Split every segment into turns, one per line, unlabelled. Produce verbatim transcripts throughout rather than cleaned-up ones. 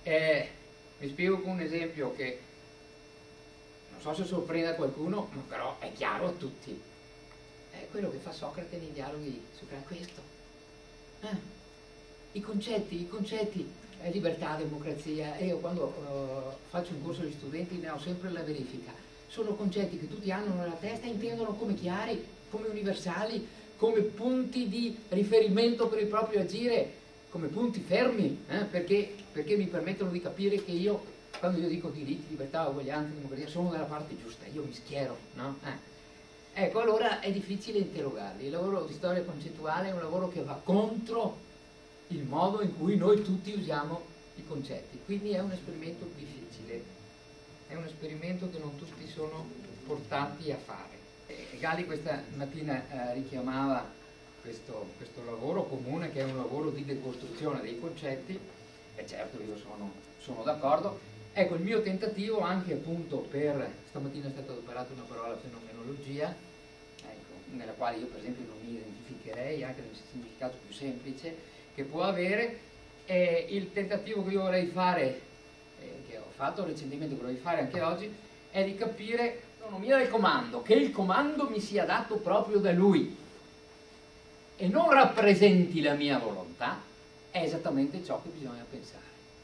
Eh, mi spiego con un esempio che non so se sorprende a qualcuno, ma però è chiaro a tutti. È quello che fa Socrate nei dialoghi su questo. Eh, I concetti, i concetti, eh, libertà, democrazia. E io quando uh, faccio un corso agli studenti ne ho sempre la verifica. Sono concetti che tutti hanno nella testa e intendono come chiari, come universali, come punti di riferimento per il proprio agire, come punti fermi, eh? perché, perché mi permettono di capire che io, quando io dico diritti, libertà, uguaglianza, democrazia, sono dalla parte giusta, io mi schiero, no? Eh. Ecco, allora è difficile interrogarli. Il lavoro di storia concettuale è un lavoro che va contro il modo in cui noi tutti usiamo i concetti, quindi è un esperimento difficile, è un esperimento che non tutti sono portati a fare. E Gali questa mattina eh, richiamava questo, questo lavoro comune, che è un lavoro di decostruzione dei concetti, e certo io sono, sono d'accordo. Ecco, il mio tentativo anche appunto per, stamattina è stata adoperata una parola, fenomenologia, ecco, nella quale io per esempio non mi identificherei, anche nel significato più semplice che può avere. Eh, il tentativo che io vorrei fare, eh, che ho fatto recentemente, che vorrei fare anche oggi, è di capire l'autonomia del comando, che il comando mi sia dato proprio da lui e non rappresenti la mia volontà, è esattamente ciò che bisogna pensare.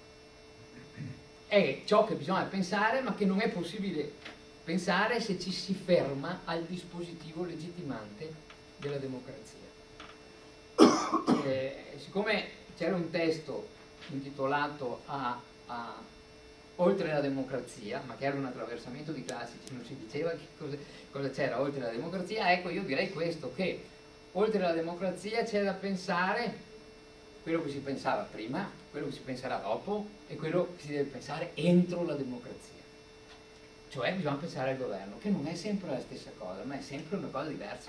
È ciò che bisogna pensare, ma che non è possibile pensare se ci si ferma al dispositivo legittimante della democrazia. Eh, siccome c'era un testo intitolato a, a Oltre la democrazia, ma che era un attraversamento di classici, non si diceva che cosa, cosa c'era oltre la democrazia, ecco io direi questo, che oltre la democrazia c'è da pensare quello che si pensava prima, quello che si penserà dopo e quello che si deve pensare entro la democrazia. Cioè bisogna pensare al governo, che non è sempre la stessa cosa, ma è sempre una cosa diversa.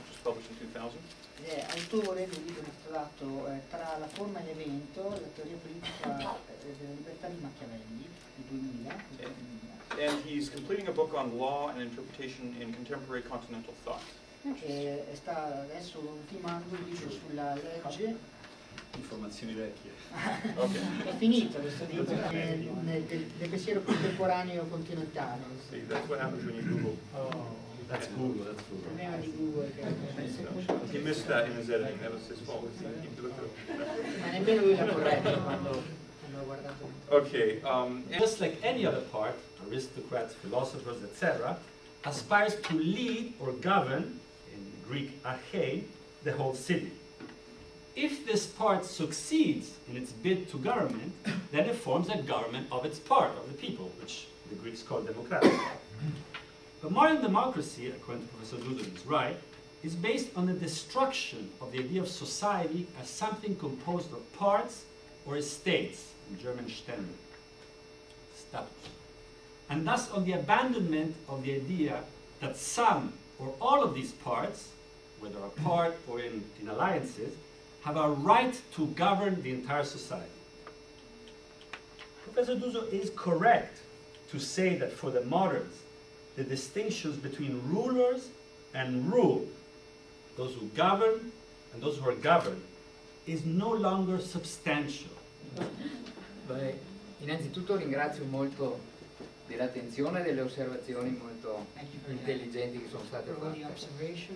È autore del libro intitolato eh, Tra la forma e l'evento, la teoria politica eh, della libertà di Machiavelli, del duemila. Del duemila.
And he's completing a book on law and interpretation in contemporary continental thought.
E sta adesso ultimando il libro sulla legge.
Informazioni vecchie.
Okay. È finito questo libro nel, nel, del, del pensiero contemporaneo continentale.
See, that's what happens when you Google.
Oh, that's Google, that's Google.
Problema di Google.
He missed that in his editing, that was his fault. He looked it up.
Ma nemmeno lui l'ha corretto quando l'ho guardato.
Okay, um,
just like any other part, aristocrats, philosophers, et cetera, aspires to lead or govern, in Greek arche, the whole city. If this part succeeds in its bid to government, then it forms a government of its part, of the people, which the Greeks call demokratia. But modern democracy, according to Professor Duso, is right, is based on the destruction of the idea of society as something composed of parts or estates, in German Stände, status, and thus on the abandonment of the idea that some or all of these parts, whether apart or in, in alliances, have a right to govern the entire society. Professor Duso is correct to say that for the moderns, the distinctions between rulers and ruled, those who govern and those who are governed, is no longer substantial.
Beh, innanzitutto ringrazio molto dell'attenzione e delle osservazioni molto intelligenti che sono state fatte.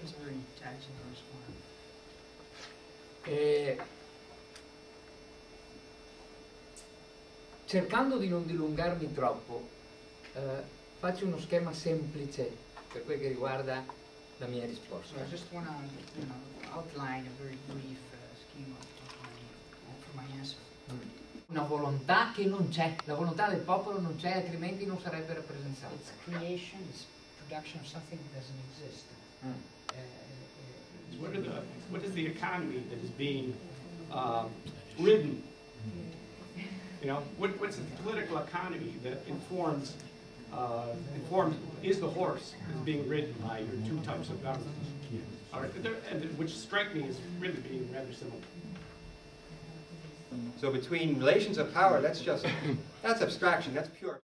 Eh, cercando di non dilungarmi troppo, eh, faccio uno schema semplice per quel che riguarda la mia risposta.
So I just want to you know, outline a very brief uh, schema of my, for my answer.
Mm. Una volontà che non c'è, la volontà del popolo non c'è, altrimenti non sarebbe rappresentata.
It's creation, it's production of something that doesn't exist.
Mm.
Uh,
What, are the, what is the economy that is being uh, ridden? You know, what, what's the political economy that informs, uh, informs is the horse is being ridden by your two types of government? All right, and which strike me as really being rather similar.
So between relations of power, that's just, that's abstraction, that's pure.